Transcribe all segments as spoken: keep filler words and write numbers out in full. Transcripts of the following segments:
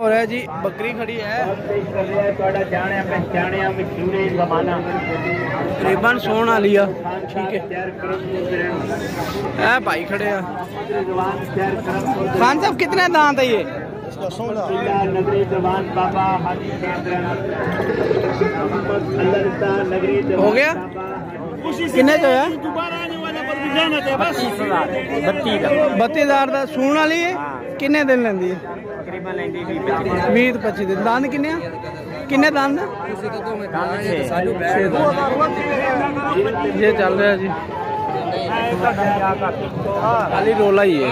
हो रहा है जी, बकरी खड़ी है तकरीबन सोन वाली है। ठीक है भाई खड़े हैं। खान साहब कितने दांत है ये? हो गया किन्ने जो है बत्ती हजार का सून वाली है। किन्ने दिन लेंदी है? बीस पच्चीस दिन। दांत किन्ने किन्ने दांत ये चल रहा है जी, खाली रोला ही है।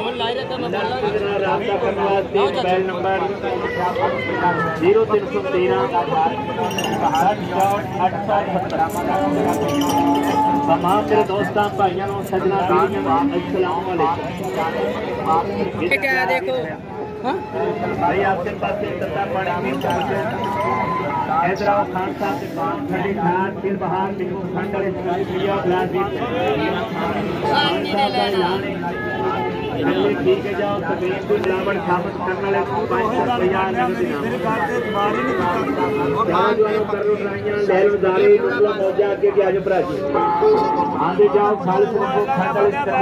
तमाम मेरे दोस्तों भाइयों सजना क्या देखो भाई आपके पास हैदराबाद खान साहब के पास खड़ी खान फिर बाहर लिखो खंडर ठीक है जाओ सफेद को मिलावट साबित करने वाले तैयार मौजा के आज प्राची आगे जाओ खालिद को खंडर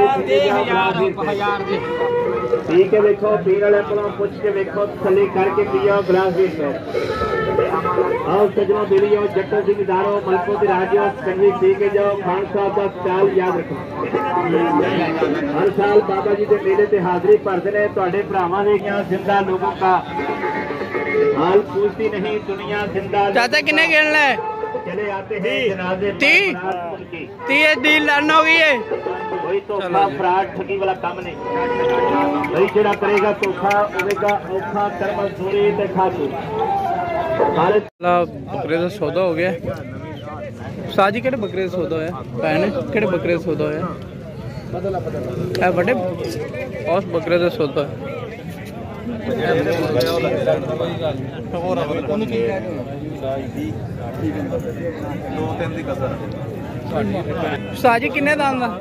ठीक है देखो पीने वाले को पूछ के देखो थले करके पियो गिलास भी आओ सजनो दिलियो जट्टो सिंह दारो मलको दी राजो संगी ठीक है जाओ खान साहब का स्टाइल याद रखो। हर साल बाबा जी के मेले से हाजिरी भरते हैं तुहाडे भरावां ने क्या जिंदा लोगों का हाल पूछती नहीं दुनिया जिंदा। चाचा किन्ने खेलना है? चले आते हैं जनाजे ती ती डील डन हो गई है। कोई तो फ्रॉड ठगी वाला काम नहीं भाई, जेड़ा करेगा धोखा होगा औखा कर मजदूरी ते खातू। बकरे का सौदा हो गया साजी। केड़े बकरे का सौदा है भैन? केड़े बकरे का सौदा है? बड़े और बकरे का सौदा है। साजी किन्ने दाम दा?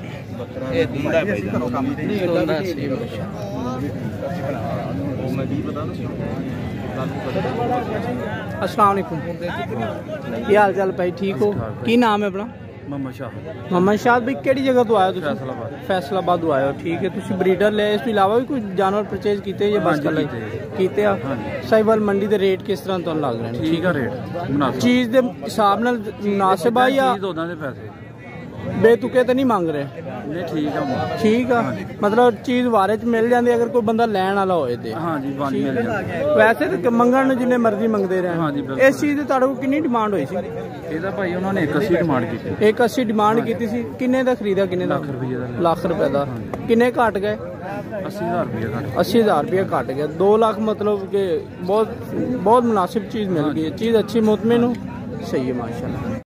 अस्सलाम वालेकुम, की हाल चाल भाई? ठीक हो? की नाम है अपना? मोहम्मद शाह। मोहम्मद शाह भाई किहड़ी जगह तो आए हो? फैसलाबाद तो आए हो। ठीक है, तुसी ब्रीडर ले, इस इलावा भी कुछ जानवर परचेज किए या बस कल कीते आ? साहिवाल मंडी दे रेट किस तरह तुहानू लग रहे हैं? ठीक है, रेट चीज दे हिसाब नाल मुनासिब आ या बेतुके तो नहीं मांग रहे? नहीं ठीक है, ठीक है। मतलब चीज वारे च मिल जाती अगर कोई बंदा लैन वाला होए ते? हाँ जी, मिल जाती। वैसे तो मंगण नूं जिन्ने मर्जी मंगते रहे। हाँ जी, इस चीज की तुहाडे कोल कितनी डिमांड हुई सी? ਇਹਦਾ ਭਾਈ ਉਹਨਾਂ ਨੇ एक अस्सी डिमांड की। एक अस्सी डिमांड की सी। किन्ने दा खरीदा? किन्ने दा? लाख रुपये दा। लाख रुपए दा। किन्ने घट गए? अस्सी हजार रुपये घट। अस्सी हजार रुपये घट गया। दो लाख मतलब कि बहुत बहुत मुनासिब चीज मिल गई। चीज अच्छी मुतमिन हो, सही है माशाल्लाह।